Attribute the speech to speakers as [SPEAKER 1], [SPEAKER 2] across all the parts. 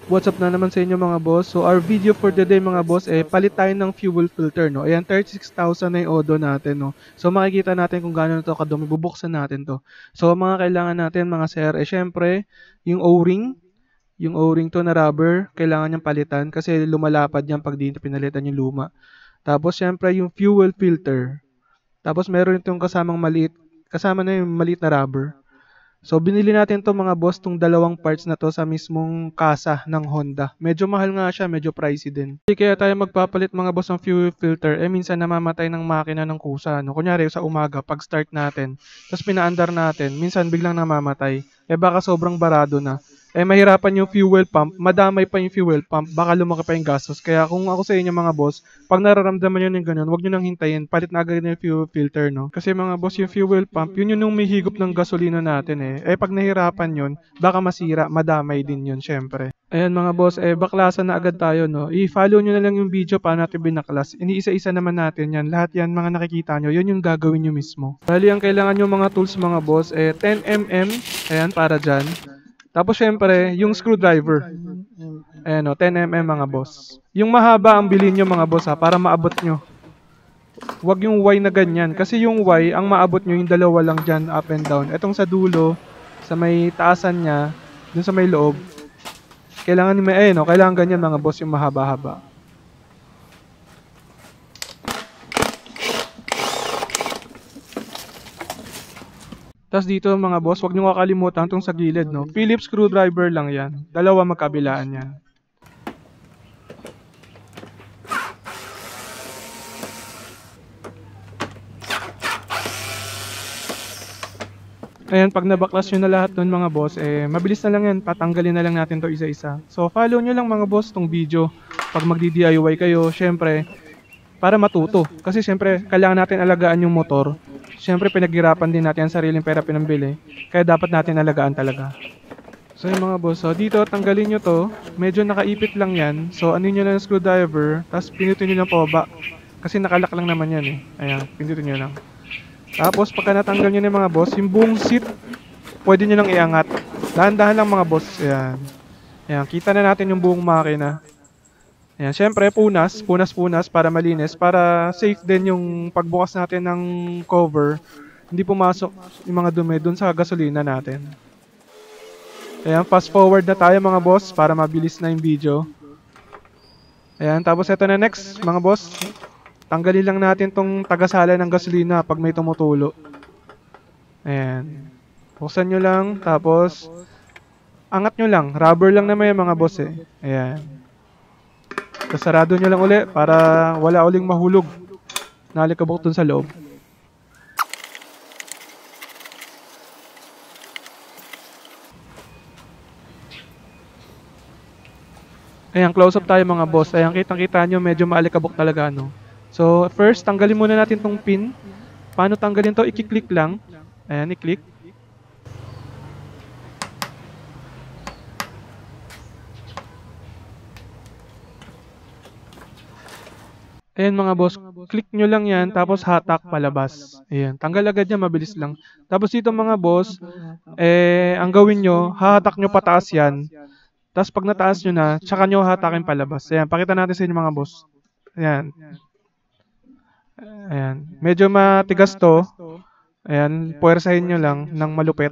[SPEAKER 1] What's up na naman sa inyo mga boss? So our video for the day mga boss palit tayo ng fuel filter, no. Ayan, 36,000 na yung odo natin, no. So makikita natin kung gaano to kadumi. Bubuksan natin to. So mga kailangan natin mga sir, syempre yung O-ring, yung O-ring to na rubber, kailangan niyang palitan kasi lumalapad yan pag di pinalitan yung luma. Tapos syempre yung fuel filter. Tapos meron itong kasama na yung maliit na rubber. So, binili natin 'to mga boss, 'tong dalawang parts na 'to sa mismong kasa ng Honda. Medyo mahal nga siya, medyo pricey din. Hindi kaya tayo magpapalit mga boss ng fuel filter, minsan namamatay ng makina ng kusa, no? Kunyari sa umaga, pag start natin, tapos pinaandar natin, minsan biglang namamatay. Baka sobrang barado na. Mahirapan yung fuel pump, madamay pa yung fuel pump, baka lumaki pa yung gastos. Kaya kung ako sa inyo mga boss, pag nararamdaman nyo ng ganun, huwag nyo nang hintayin, palit na agad yung fuel filter, no? Kasi mga boss, yung fuel pump, yun yung may higop ng gasolina natin pag nahirapan yun, baka masira, madamay din yun, syempre. Ayan mga boss, baklasan na agad tayo, no? I-follow nyo na lang yung video paano natin binaklas. Iniisa-isa naman natin yan. Lahat yan, mga nakikita nyo, yun yung gagawin nyo mismo. Bali, ang kailangan nyo mga tools mga boss, 10mm, ayan, para dyan. Tapos syempre, yung screwdriver. Ayan o, 10mm mga boss. Yung mahaba ang bilhin nyo mga boss para maabot nyo. Huwag yung Y na ganyan. Kasi yung Y, ang maabot nyo yung dalawa lang dyan, up and down. Etong sa dulo, sa may taasan niya, dun sa may loob. Kailangan kailangan ganyan mga boss yung mahaba-haba. Tapos dito mga boss, huwag nyo kakalimutan itong sa gilid, no? Phillips screwdriver lang yan. Dalawa magkabilaan yan. Ayan, pag nabaklas nyo na lahat nun mga boss, mabilis na lang yan. Patanggalin na lang natin to isa-isa. So, follow nyo lang mga boss tong video. Pag magdi-DIY kayo, syempre, para matuto. Kasi syempre, kailangan natin alagaan yung motor. Syempre, pinaghirapan din natin ang sariling pera pinambili. Kaya dapat natin alagaan talaga. So yung mga boss, so dito tanggalin nyo to. Medyo nakaipit lang yan. So ano nyo lang yung screwdriver. Tapos pinutin nyo lang pababa. Kasi nakalak lang naman yan Ayan, pinutin nyo lang. Tapos pagka natanggal nyo na yung mga boss, yung buong seat, pwede nyo lang iangat. Dahan-dahan lang mga boss. Ayan. Ayan, kita na natin yung buong makina. Ayan, syempre punas para malinis, para safe din yung pagbukas natin ng cover, hindi pumasok yung mga dumi dun sa gasolina natin. Ayan, fast forward na tayo mga boss para mabilis na yung video. Ayan, tapos ito na next mga boss. Tanggalin lang natin tong tagasala ng gasolina pag may tumutulo. Ayan. Buksan nyo lang, tapos angat nyo lang. Rubber lang naman yung mga boss Ayan. Tapos sarado nyo lang uli para wala uling mahulog na alikabok dun sa loob. Ayan, close up tayo mga boss. Ayan, kitang-kita nyo medyo maalikabok talaga, no? So, first, tanggalin muna natin tong pin. Paano tanggalin to? I-click lang. Ayan, i-click. Ayan mga boss, click nyo lang yan, tapos hatak palabas. Ayan, tanggal agad yan, mabilis lang. Tapos dito mga boss, ang gawin nyo, hahatak nyo pataas yan. Tapos pag nataas nyo na, tsaka nyo hatakin palabas. Ayan, pakita natin sa inyo mga boss. Ayan. Ayan, medyo matigas to. Ayan, puwersahin nyo lang ng malupit.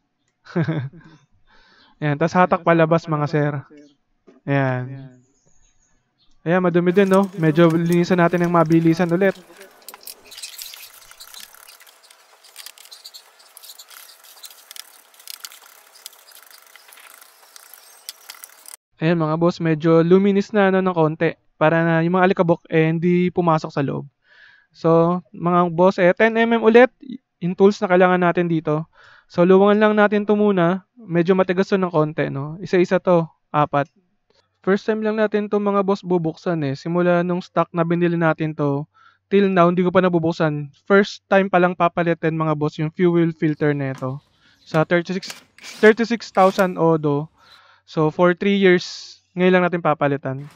[SPEAKER 1] Ayan, tapos hatak palabas mga sir. Ayan. Ayan, madumi din, no? Medyo linisan natin ng mabilisan ulit. Ayan mga boss, medyo luminis na ng konti. Para na yung mga alikabok hindi pumasok sa loob. So, mga boss, 10mm ulit. Yung tools na kailangan natin dito. So, luwangan lang natin to muna. Medyo matigas to ng konti, no? Isa-isa to, 4. First time lang natin to mga boss bubuksan Simula nung stock na binili natin to, till now hindi ko pa nabubuksan. First time pa lang papalitin mga boss yung fuel filter nito. Sa 36,000 odo. So for 3 years, ngayon lang natin papalitan.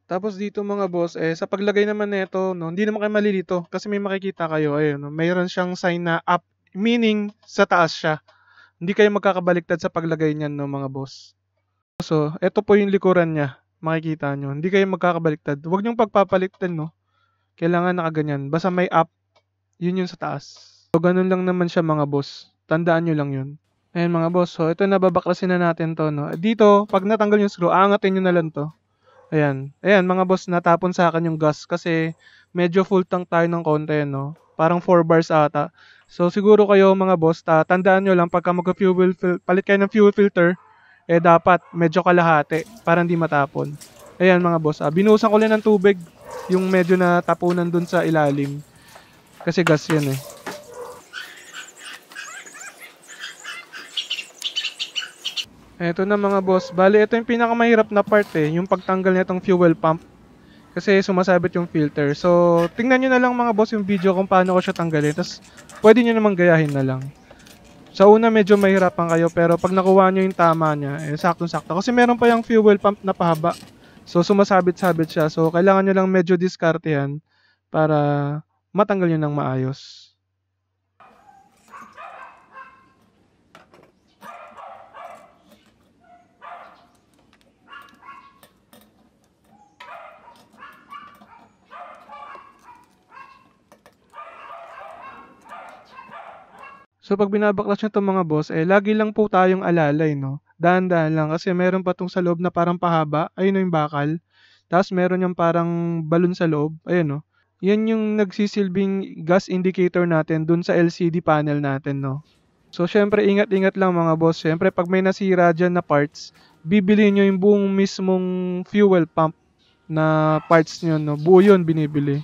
[SPEAKER 1] Tapos dito mga boss, sa paglagay naman nito 'no, hindi naman kayo malilito kasi may makikita kayo, ayun 'no, mayroon siyang sign na up, meaning sa taas siya. Hindi kayo magkakabaliktad sa paglagay niyan 'no mga boss. So, eto po yung likuran niya, makikita niyo. Hindi kayo magkakabaliktad. Huwag niyong pagpapaliktad 'no, kailangan nakaganyan. Basta may up, yun yung sa taas. So, ganun lang naman siya mga boss. Tandaan niyo lang yun. Ayan mga boss, so ito nababaklasin na natin 'to 'no. Dito, 'pag natanggal yung screw, aangatin niyo na lang 'to. Ayan. Ayan mga boss, natapon sa akin yung gas kasi medyo full tank tayo ng konti 'no. Parang 4 bars ata. So siguro kayo mga boss, tandaan niyo lang pagka palit kayo ng fuel filter, dapat medyo kalahati para hindi matapon. Ayan mga boss, binuhusan ko lang ng tubig yung medyo natapunan dun sa ilalim. Kasi gas yan eh. Eto na mga boss, bali ito yung pinakamahirap na part yung pagtanggal nitong fuel pump. Kasi sumasabit yung filter. So, tingnan nyo na lang mga boss yung video kung paano ko siya tanggalin. Tapos, pwede nyo namang gayahin na lang. Sa una, medyo mahirapan kayo. Pero pag nakuha nyo yung tama niya, saktong-sakto. Kasi meron pa yung fuel pump na pahaba. So, sumasabit-sabit siya. So, kailangan nyo lang medyo diskartehan para matanggal nyo ng maayos. So, pag binabaklas nyo 'tong mga boss, lagi lang po tayong alalay 'no, dahan-dahan lang kasi meron pa 'tong sa loob na parang pahaba, ayun na yung bakal. Tapos meron yung parang balon sa loob, ayan 'no. Yan yung nagsisilbing gas indicator natin dun sa LCD panel natin 'no. So, siyempre ingat-ingat lang mga boss, siyempre 'pag may nasira diyan na parts, bibilhin niyo yung buong mismong fuel pump na parts niyo 'no, buo yun binibili.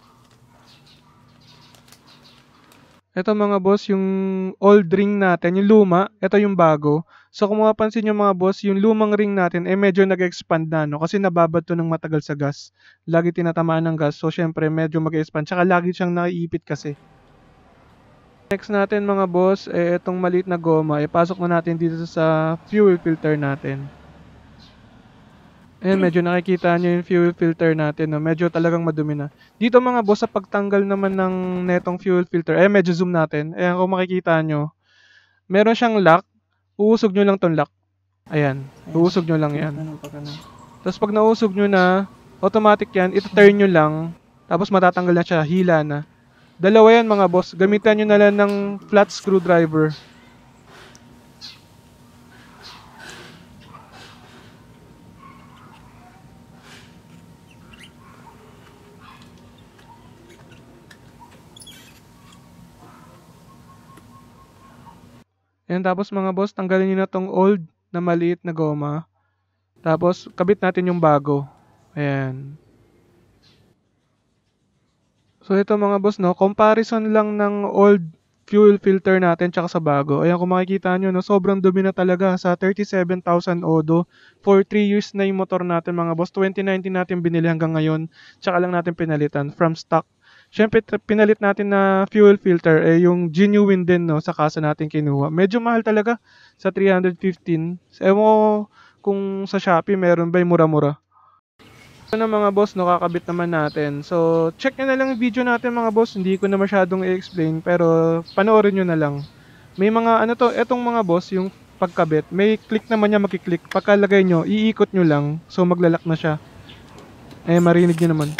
[SPEAKER 1] Eto mga boss, yung old ring natin, yung luma, eto yung bago. So kung mapapansin nyo mga boss, yung lumang ring natin medyo nag-expand na no kasi nababad to ng matagal sa gas. Lagi tinatamaan ng gas. So syempre medyo mag-expand. Tsaka lagi siyang naiipit kasi. Next natin mga boss, etong maliit na goma, pasok na natin dito sa fuel filter natin. Ayan, medyo nakikita nyo yung fuel filter natin, no? Medyo talagang madumi na. Dito mga boss, sa pagtanggal naman ng netong fuel filter, medyo zoom natin. Ayan, kung makikita nyo, meron siyang lock. Uusog nyo lang tong lock. Ayan, uusog nyo lang yan. Tapos pag nausog nyo na, automatic yan, ito-turn nyo lang, tapos matatanggal na siya, hila na. Dalawa yan mga boss, gamitan nyo na lang ng flat screwdriver. Ayan, tapos mga boss, tanggalin nyo na tong old na maliit na goma. Tapos, kabit natin yung bago. Ayan. So, ito mga boss, no, comparison lang ng old fuel filter natin tsaka sa bago. Ayan, kung makikita nyo, no, sobrang dumi na talaga sa 37,000 odo. For 3 years na yung motor natin mga boss. 2019 natin binili hanggang ngayon. Tsaka lang natin pinalitan from stock. Siyempre, pinalit natin na fuel filter, yung genuine din, no, sa kasa natin kinuha. Medyo mahal talaga sa 315. Ewan ko kung sa Shopee meron ba yung mura-mura. Ito na mga boss, no, kakabit naman natin. So, check nyo na lang yung video natin mga boss. Hindi ko na masyadong i-explain, pero panoorin nyo na lang. May mga, ano to, etong mga boss, yung pagkabit, may click naman niya makiklik. Pagkalagay nyo, iikot nyo lang, so maglalak na siya. Marinig nyo naman.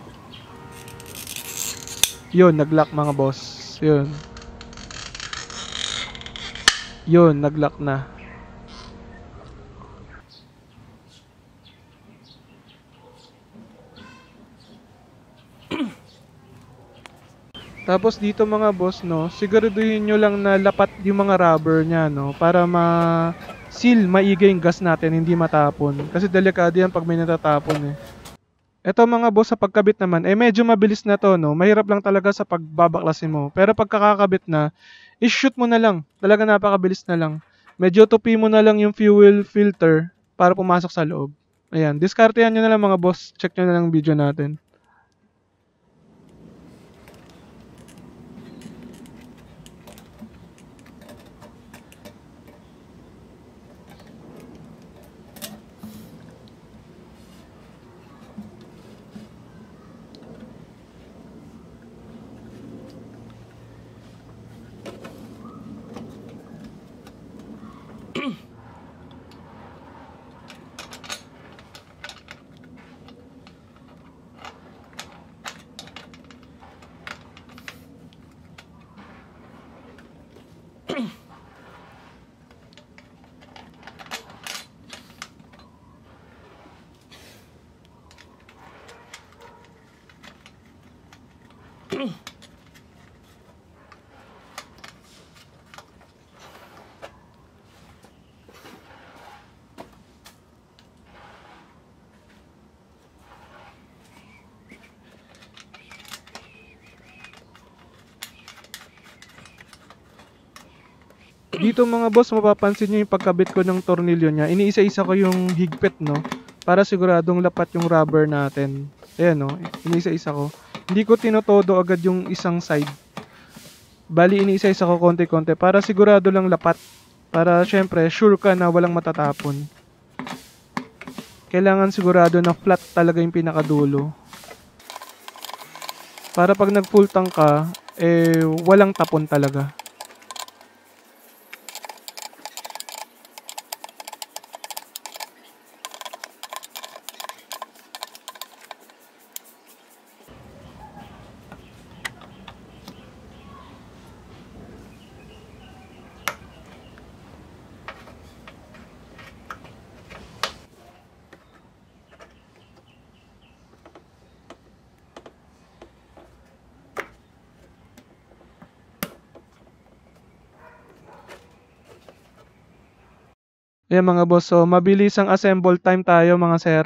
[SPEAKER 1] Yun, naglock mga boss. Yun. Yun, naglock na. Tapos dito mga boss, no, siguraduhin nyo lang na lapat yung mga rubber niya, no, para ma-seal maigay yung gas natin, hindi matapon. Kasi delikado yan pag may natatapon eh. Eto mga boss, sa pagkabit naman, medyo mabilis na to, no? Mahirap lang talaga sa pagbabaklasin mo. Pero pag kakakabit na, i-shoot mo na lang. Talaga napakabilis na lang. Medyo tupi mo na lang yung fuel filter para pumasok sa loob. Ayan, diskartehan nyo na lang mga boss. Check nyo na lang video natin. Dito mga boss, mapapansin nyo yung pagkabit ko ng tornilyo niya. Iniisa-isa ko yung higpit, no? Para siguradong lapat yung rubber natin. Ayan, no? Iniisa-isa ko. Hindi ko tinotodo agad yung isang side. Bali, iniisa-isa ko konti-konti para sigurado lang lapat. Para syempre, sure ka na walang matatapon. Kailangan sigurado na flat talaga yung pinakadulo. Para pag nag-full tank ka, walang tapon talaga. Ayan mga boss, so mabilis ang assemble time tayo mga sir.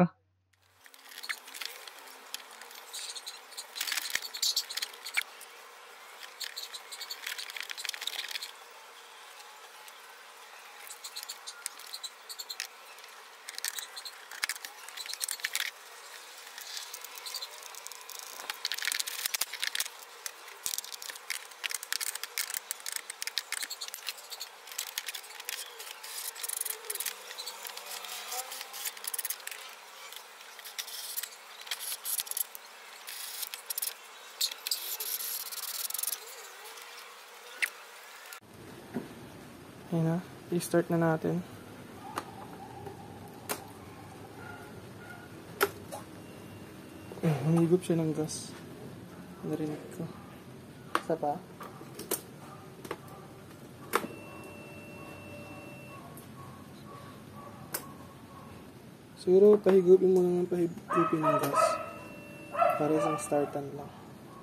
[SPEAKER 1] Ayan na, i-start na natin. Humigop siya ng gas. Narinig ko. Isa pa? Siguro pahigupin mo lang ng pahigupin ng gas. Para isang startan lang.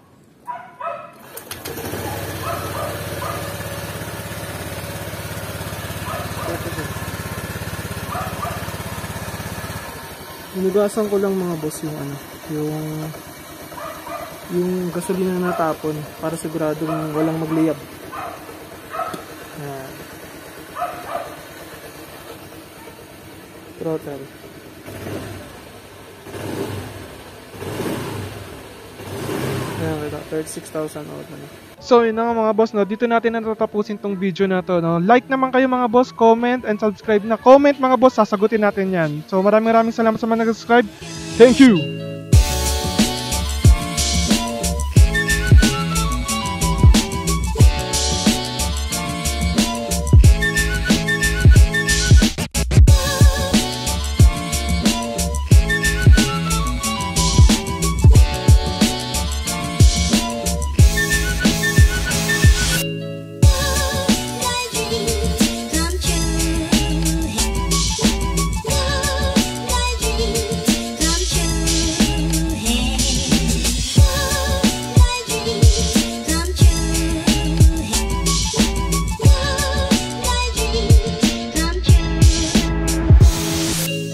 [SPEAKER 1] Hinugasan ko lang mga boss yung yung gasolina na natapon para siguradong walang magliyab. Ayan. Throttle. Ayan, 36,000 out na. So yun na nga mga boss, no? Dito natin natatapusin tong video na to, no? Like naman kayo mga boss, comment and subscribe na. Comment mga boss, sasagutin natin yan. So maraming salamat sa mga nag-subscribe. Thank you!